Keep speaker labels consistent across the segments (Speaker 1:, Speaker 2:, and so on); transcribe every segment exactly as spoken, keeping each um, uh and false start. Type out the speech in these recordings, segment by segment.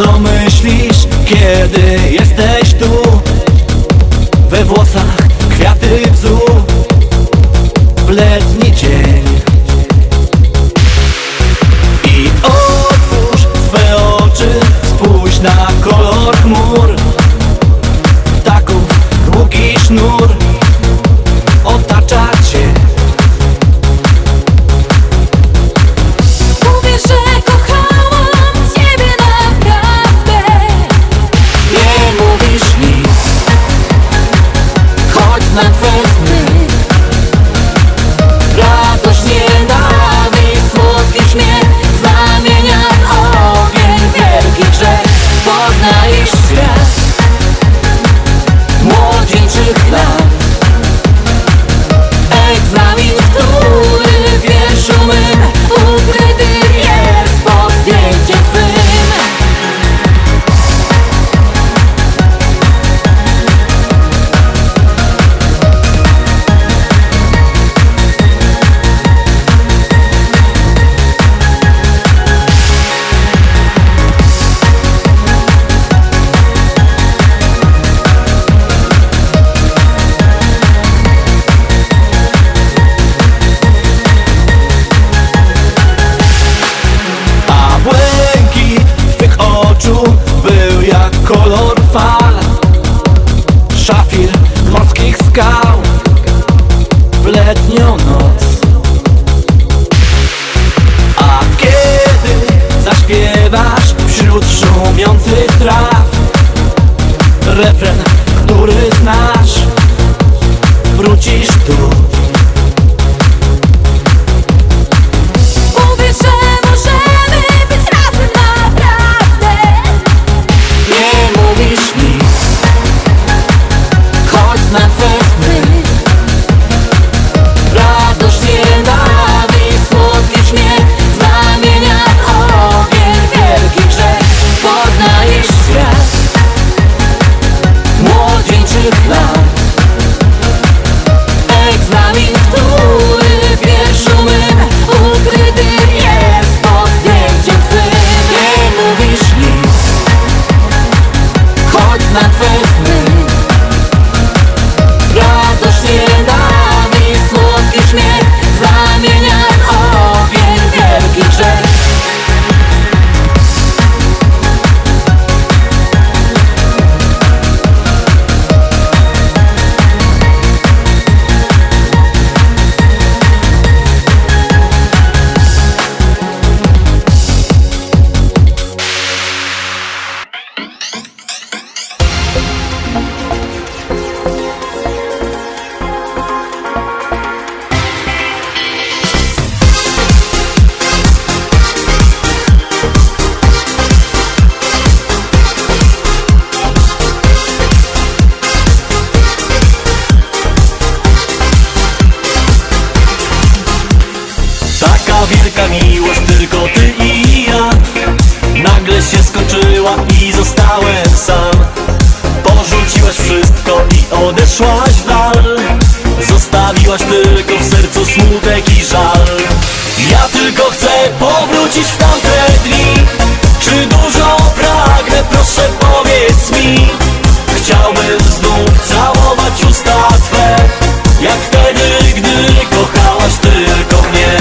Speaker 1: co myślisz, kiedy jesteś tu? We włosach kwiaty bzu, w letni dzień. I otwórz swe oczy, spójrz na kolor chmur. Ptaków długi sznur otacza cię.
Speaker 2: Mówię, że kochałam ciebie naprawdę.
Speaker 1: Nie mówisz nic, choć znam twe sny. Radość, nienawiść, słodki śmiech zamienia w ogień wielki grzech. Poznajesz świat młodzieńczych lat. Egzamin, który w wierszu mym ukryty jest pod zdjęciem twym. Był jak kolor fal, szafir morskich skał w letnią noc. A kiedy zaśpiewasz wśród szumiących traw refren, który znasz, wrócisz tu.
Speaker 2: Mówię, że możemy być razem naprawdę.
Speaker 1: Nie mówisz nic, choć znam twe sny. Radość, nienawiść, słodki śmiech zamienia w ogień wielki grzech. Poznajesz świat młodzieńczych lat. Egzamin, który w wierszu mym ukryty jest pod zdjęciem twym. Nie mówisz nic, choć znam twe sny. Radość, nienawiść, słodki śmiech zamienia w ogień wielki grzech. Wielka miłość, tylko ty i ja, nagle się skończyła i zostałem sam. Porzuciłaś wszystko i odeszłaś w dal. Zostawiłaś tylko w sercu smutek i żal. Ja tylko chcę powrócić w tamte dni. Czy dużo pragnę, proszę powiedz mi. Chciałbym znów całować usta twe, jak wtedy, gdy kochałaś tylko mnie.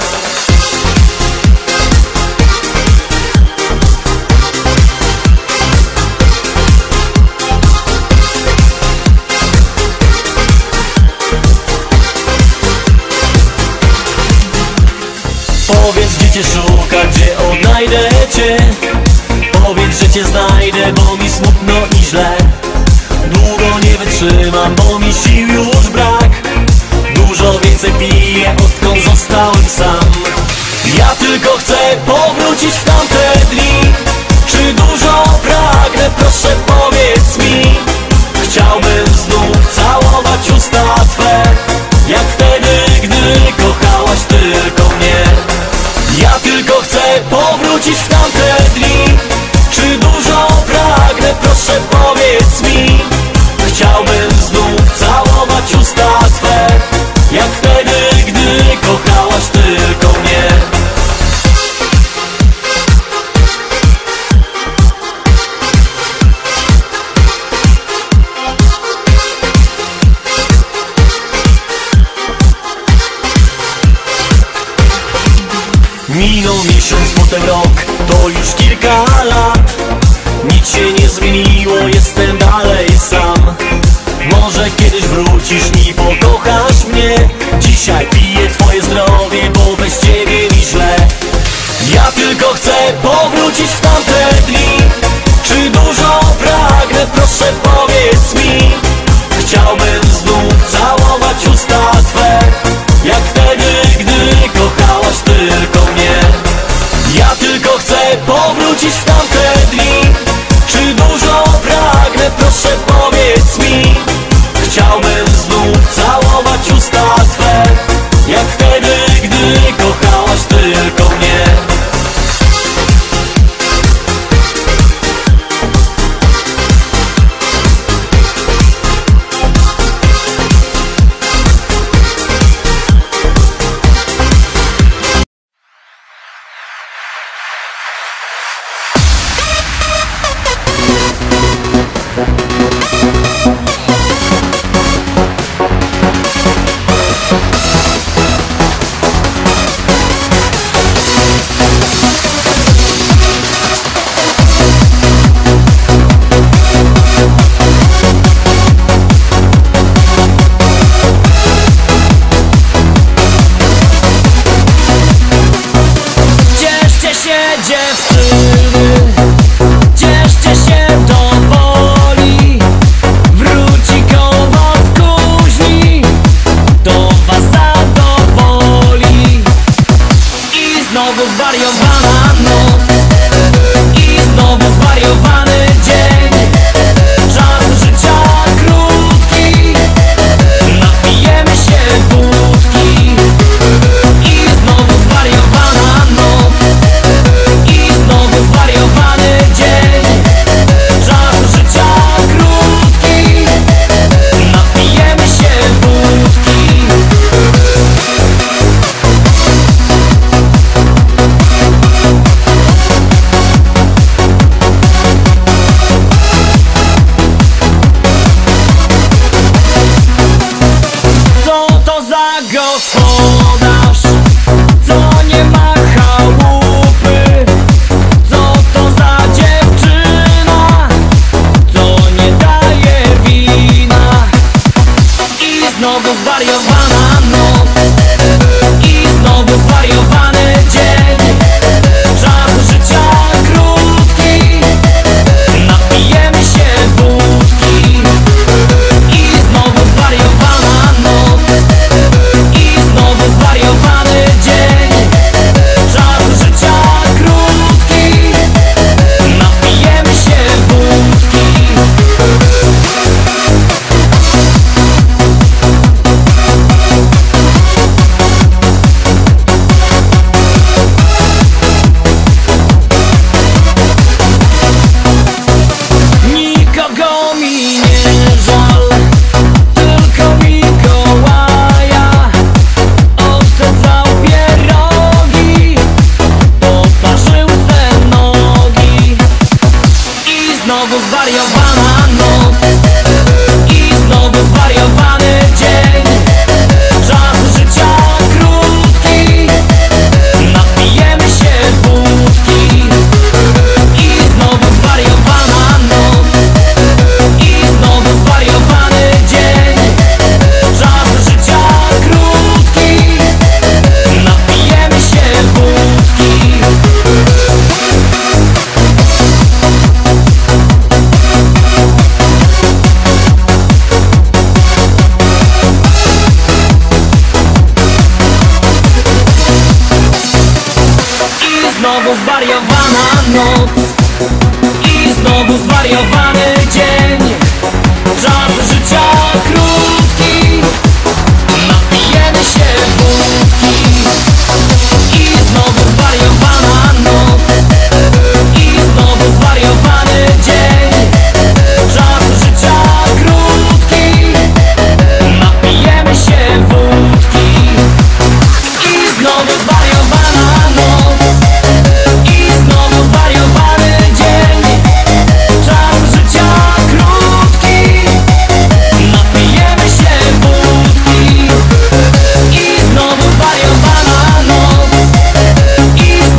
Speaker 1: Powiedz, gdzie cię szukać, gdzie odnajdę cię. Powiedz, że cię znajdę, bo mi smutno i źle. Długo nie wytrzymam, bo mi sił już brak. Dużo więcej piję, odkąd zostałem sam. Ja tylko chcę powrócić w tamte dni. Czy dużo pragnę, proszę powiedz mi. Chciałbym znów całować usta twe, jak wtedy, gdy kochałaś tylko mnie. Ja tylko chcę powrócić w tamte dni. Czy dużo pragnę, proszę powiedz mi. Chciałbym znów całować usta twe, jak wtedy, gdy kochałaś tylko mnie. kilka lat. Nic się nie zmieniło, jestem dalej sam. Może kiedyś wrócisz i pokochasz mnie. Dzisiaj piję twoje zdrowie, bo bez ciebie mi źle. Ja tylko chcę powrócić w tamte dni. Czy dużo pragnę, proszę powiedz mi. Chciałbym znów całować usta twe, jak wtedy, gdy kochałaś tylko mnie. Ja tylko chcę powrócić w tamte dni. Czy dużo pragnę, proszę powiedz mi. Chciałbym znów całować usta twe, jak wtedy, gdy kochałaś tylko mnie.
Speaker 3: znowu zwariowana noc i znowu zwariowany dzień. Czas życia krótki, napijemy się wódki i znowu zwariowana noc i znowu zwariowany dzień. Czas życia krótki, napijemy się wódki i znowu zwariowana noc i znowu zwariowany dzień. Czas życia krótki, napijemy się wódki i znowu zwariowana noc i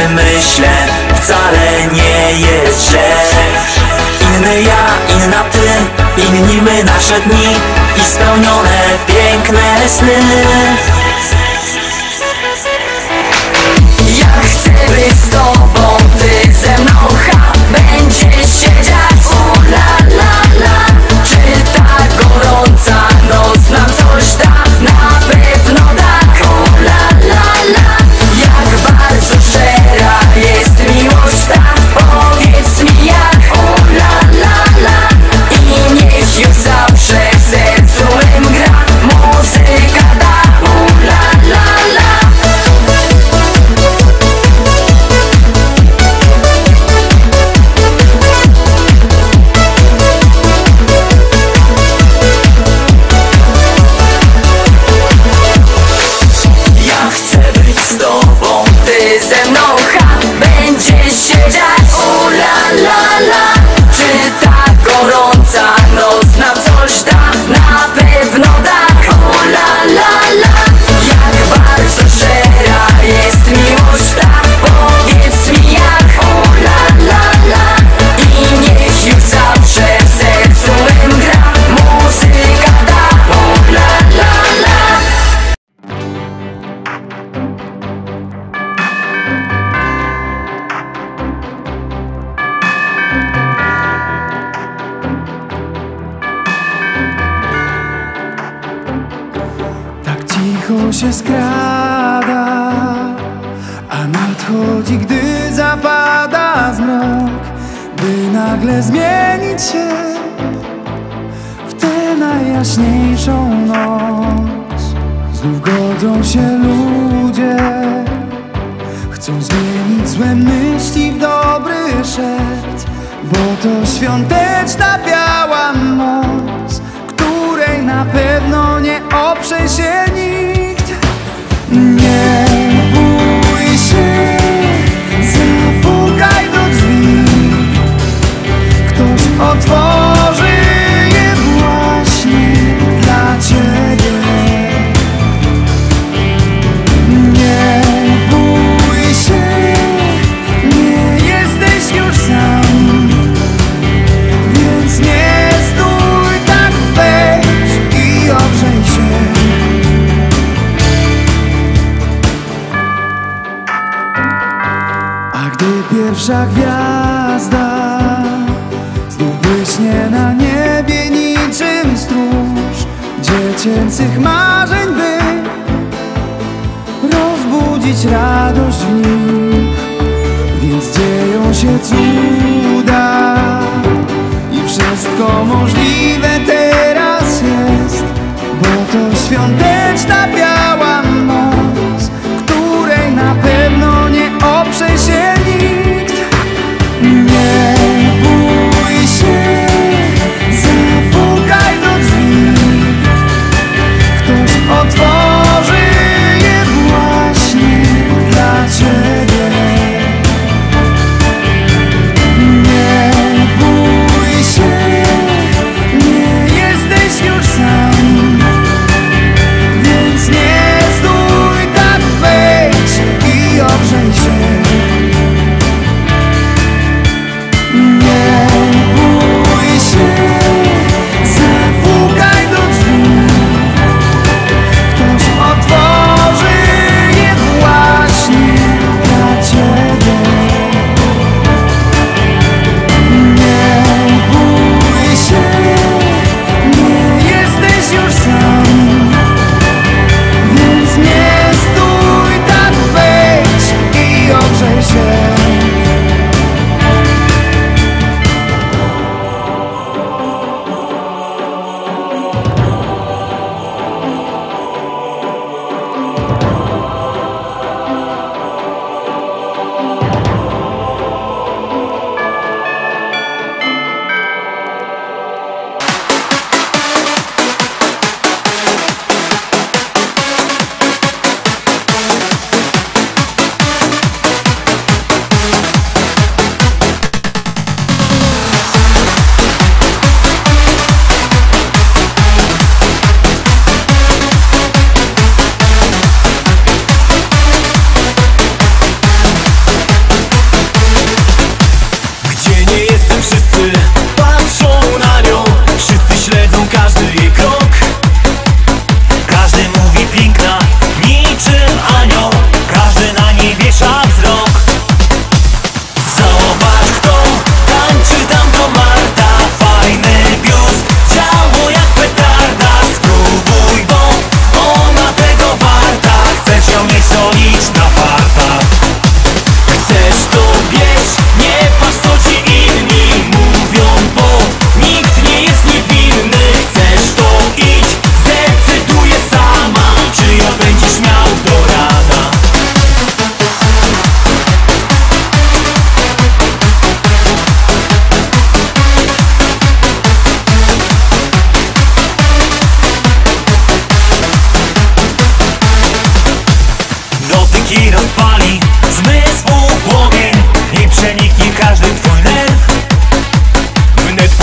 Speaker 4: sobie myślę, wcale nie jest źle. Inny ja, inna ty, inni my, nasze dni i spełnione piękne sny. Ja chcę być z tobą, ty ze mną, ha, będziesz siedzieć, u la la la. Czy ta gorąca noc nam coś da? Na pewno tak, u la la la. Jak bardzo szczera jest miłość ta, powiedz mi jak, u la la la. I niech już zawsze w sercu mym gra muzyka ta, u la la la. Ja chcę być z tobą, ty ze mną, ha, będziesz siedzieć, u la la la. Czy ta gorąca noc nam coś da? Na pewno tak, u la la la. Jak bardzo szczera jest miłość ta, powiedz mi jak, u la la la. I niech już zawsze w sercu mym gra muzyka ta, u la la la.
Speaker 5: Tak cicho się skrada, a nadchodzi, gdy zapada zmrok, by nagle zmienić się w tę najjaśniejszą noc. Znów godzą się ludzie, chcą zmienić złe myśli w dobry szept, bo to świąteczna biała moc, której na pewno nie oprze się nikt. Nie bój się, zapukaj do drzwi, ktoś otworzy je właśnie dla ciebie. Nie bój się, nie jesteś już sam, więc nie stój tak, weź i ogrzej się. A gdy pierwsza gwiazda znów błyśnie na niebie niczym stróż dziecięcych marzeń, by rozbudzić radość w nich, więc dzieją się cuda i wszystko możliwe teraz jest, bo to świąteczna biała moc, której na pewno nie oprze się nikt. Nie bój się, zapukaj do drzwi, ktoś otworzy je właśnie dla ciebie. Nie bój się, nie jesteś już sam, więc nie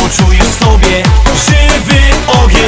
Speaker 1: Poczujesz w sobie żywy ogień.